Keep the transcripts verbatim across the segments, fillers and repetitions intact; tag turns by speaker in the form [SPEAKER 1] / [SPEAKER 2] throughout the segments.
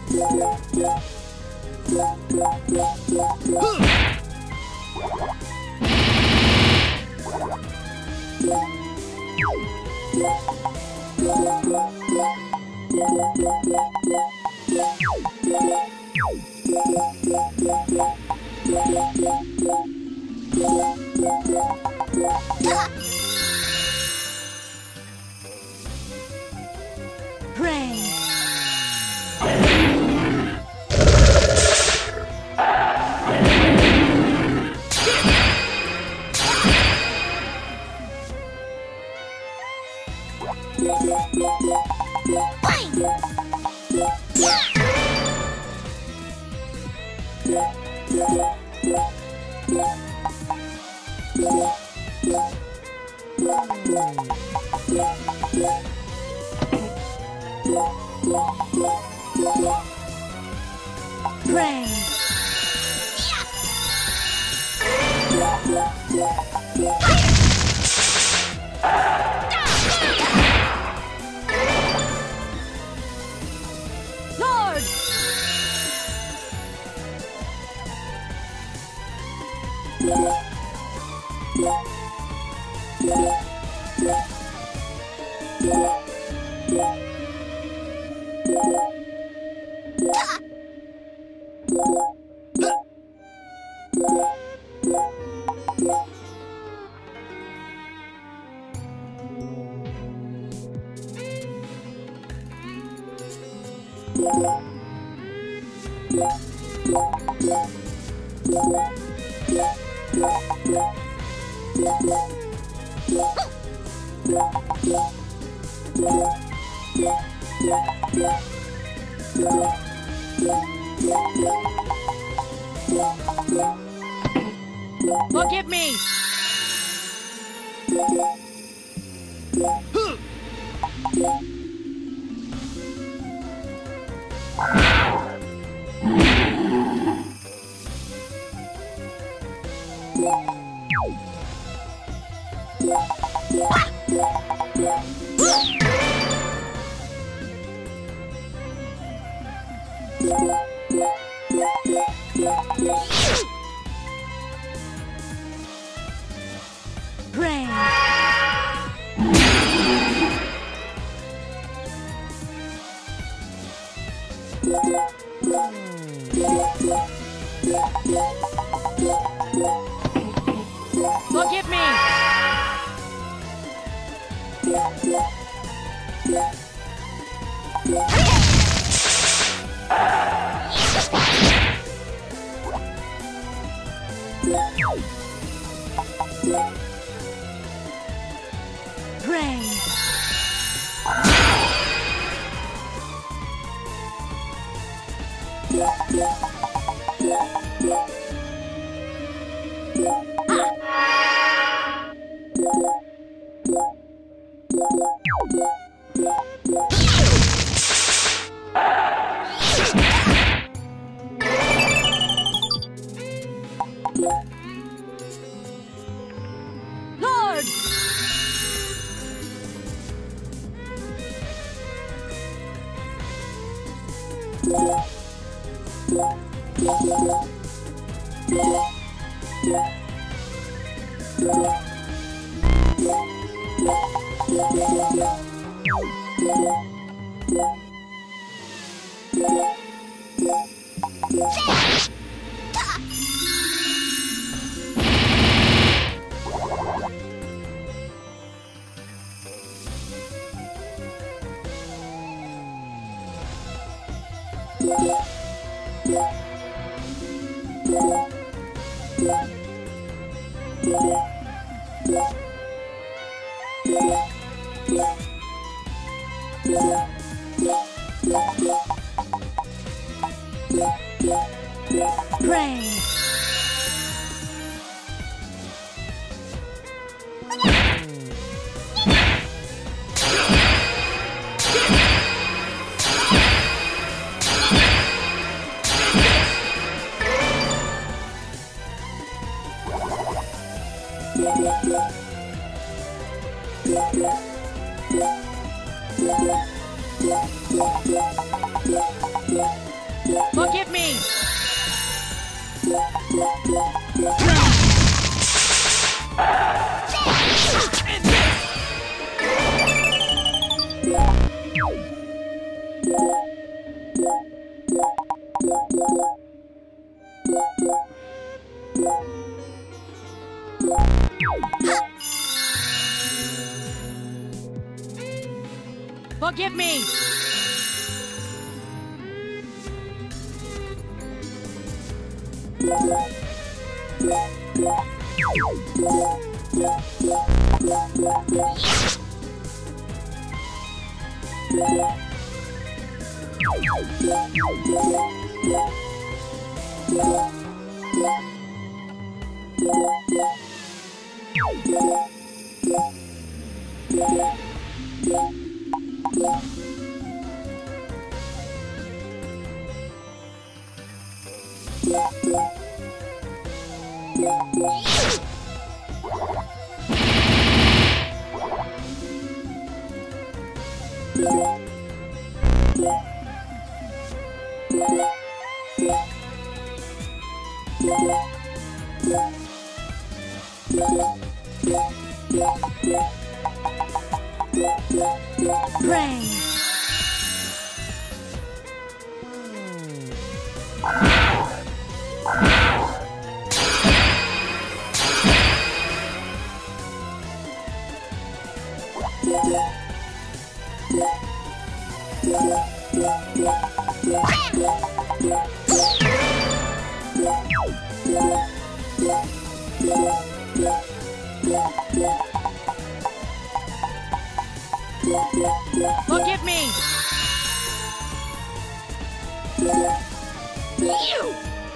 [SPEAKER 1] Forgive me! Forgive me!
[SPEAKER 2] Pray.
[SPEAKER 1] Lord!
[SPEAKER 2] Pray.
[SPEAKER 1] Forgive me!
[SPEAKER 2] Pray.
[SPEAKER 1] Forgive me! You!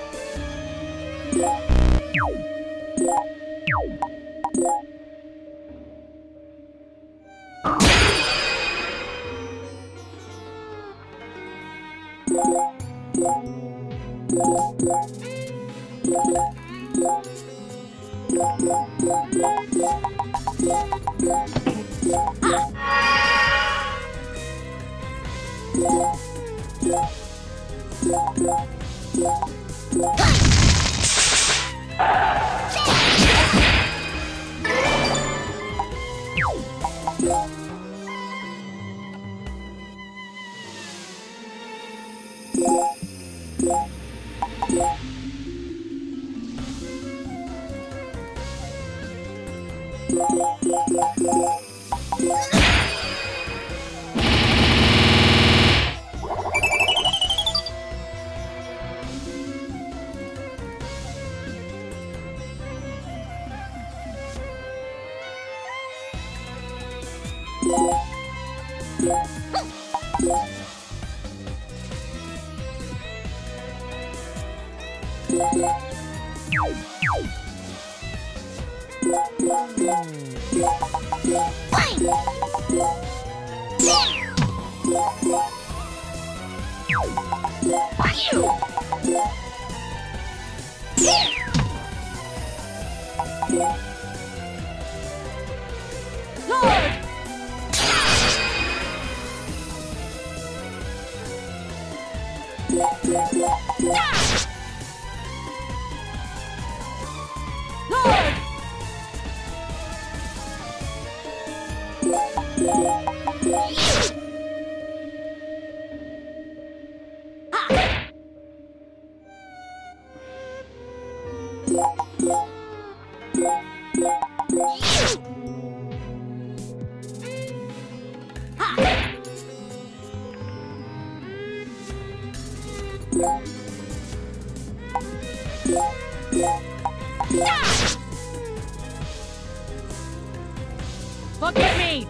[SPEAKER 1] Forgive me!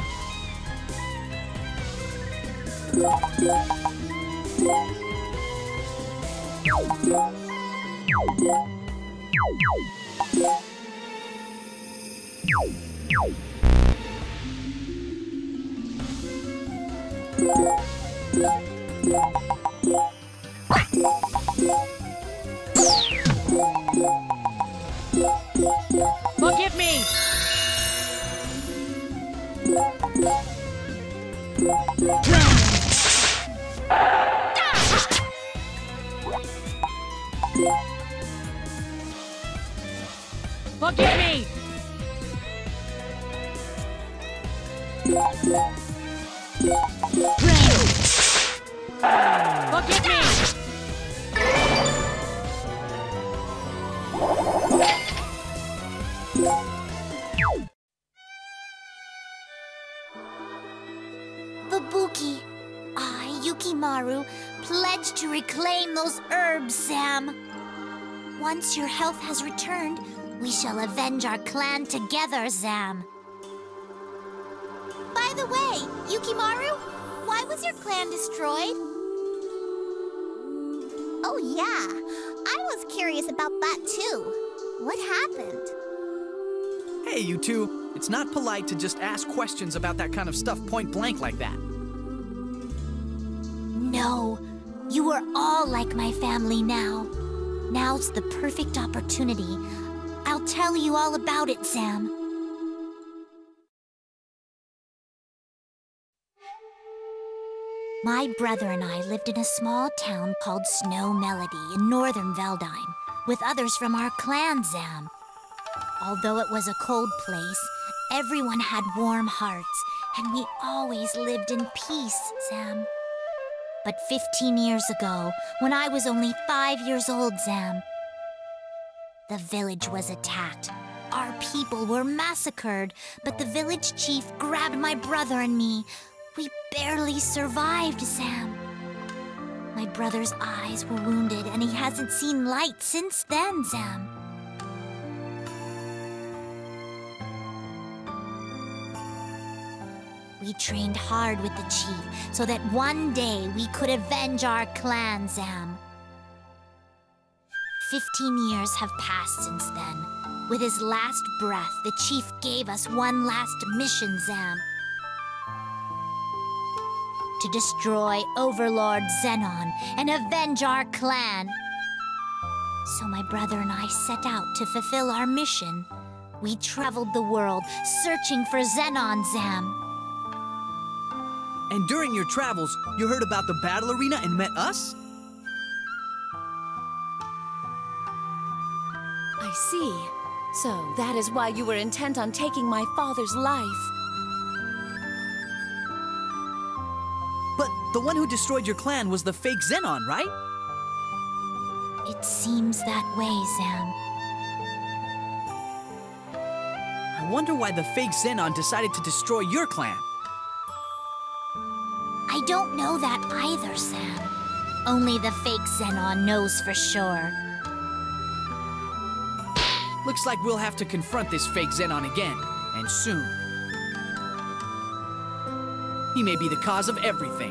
[SPEAKER 1] Forgive me! Forgive me! Forgive me!
[SPEAKER 2] The
[SPEAKER 3] Ibuki. I, Yukimaru, pledge to reclaim those herbs, Sam. Once your health has returned, we shall avenge our clan together, Sam. By the way, Yukimaru, why was your clan destroyed? Oh yeah, I was curious about that too. What happened?
[SPEAKER 4] Hey, you two. It's not polite to just ask questions about that kind of stuff point blank like that.
[SPEAKER 3] No, you are all like my family now. Now's the perfect opportunity. I'll tell you all about it, Sam. My brother and I lived in a small town called Snow Melody in northern Veldheim, with others from our clan, Sam. Although it was a cold place, everyone had warm hearts, and we always lived in peace, Sam. But fifteen years ago, when I was only five years old, Sam, the village was attacked. Our people were massacred, but the village chief grabbed my brother and me. We barely survived, Sam. My brother's eyes were wounded, and he hasn't seen light since then, Sam. We trained hard with the chief so that one day we could avenge our clan, Sam. Fifteen years have passed since then. With his last breath, the chief gave us one last mission, Sam. To destroy Overlord Zenon and avenge our clan. So my brother and I set out to fulfill our mission. We traveled the world searching for Zenon, Sam.
[SPEAKER 4] And during your travels, you heard about the battle arena and met us?
[SPEAKER 5] I see. So that is why you were intent on taking my father's life.
[SPEAKER 4] But the one who destroyed your clan was the fake Zenon, right?
[SPEAKER 3] It seems that way, Sam.
[SPEAKER 4] I wonder why the fake Zenon decided to destroy your clan.
[SPEAKER 3] I don't know that either, Sam. Only the fake Zenon knows for sure.
[SPEAKER 4] Looks like we'll have to confront this fake Zenon again, and soon. He may be the cause of everything.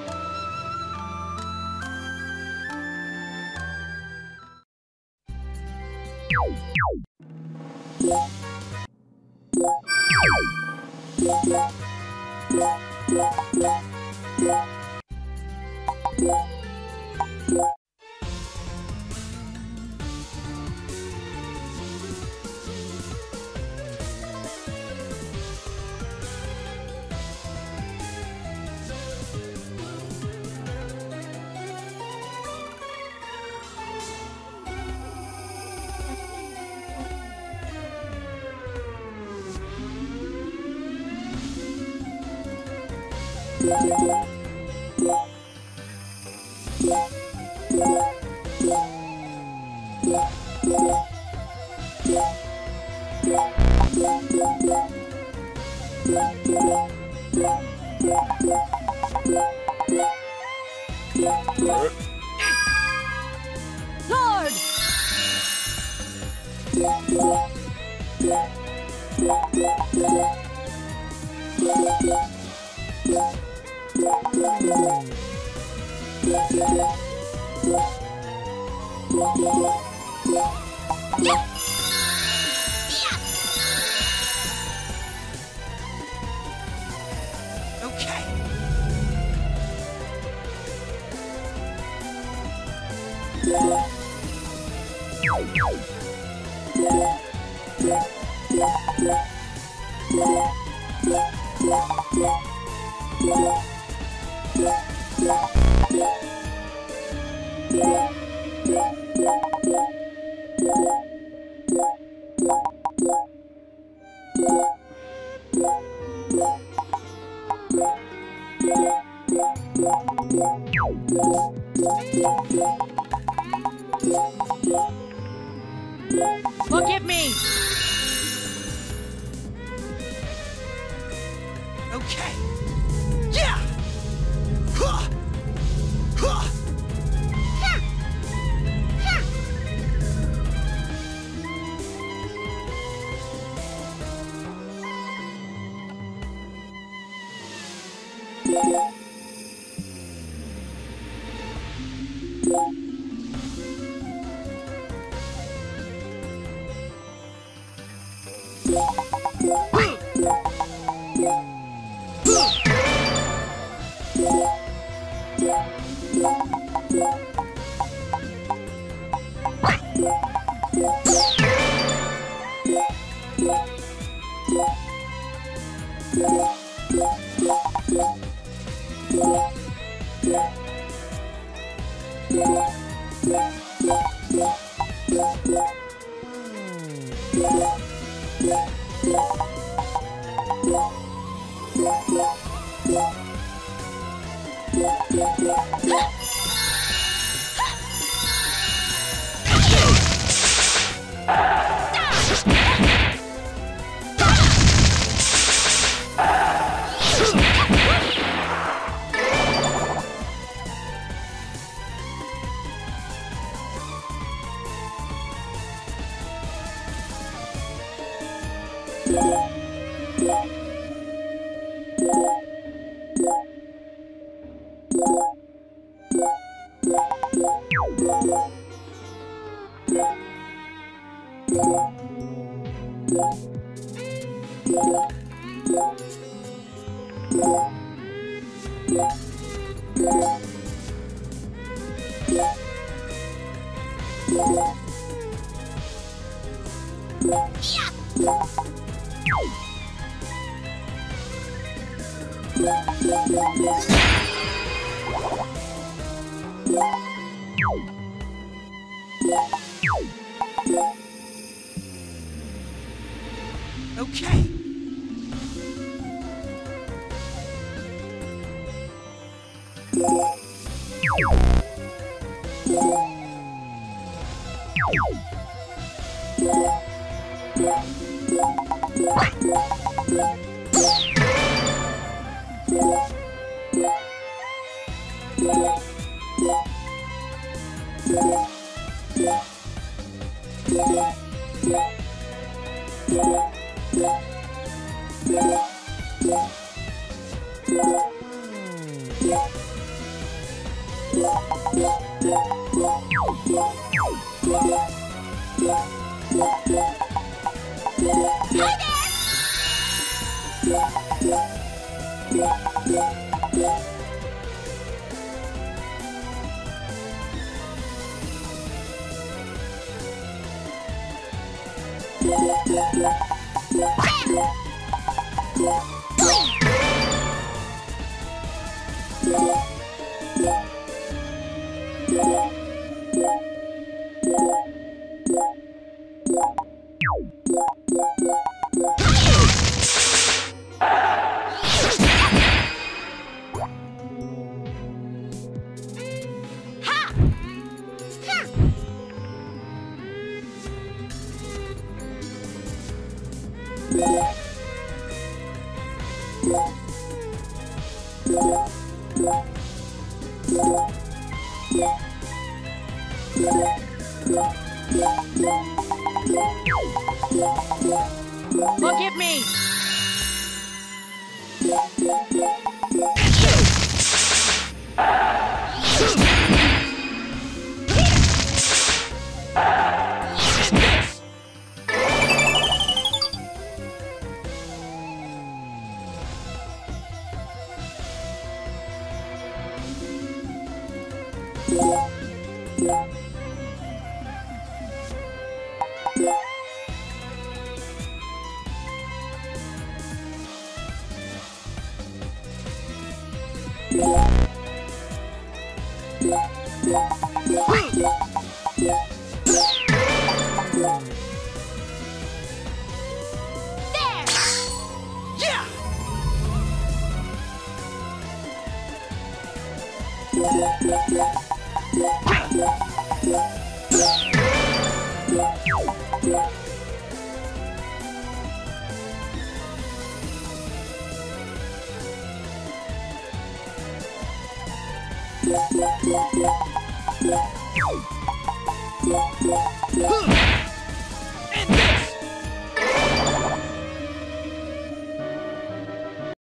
[SPEAKER 5] Lord!
[SPEAKER 4] Okay.
[SPEAKER 1] Forgive me!
[SPEAKER 4] Okay. Yeah! Okay.
[SPEAKER 1] Forgive me!
[SPEAKER 3] Yeah.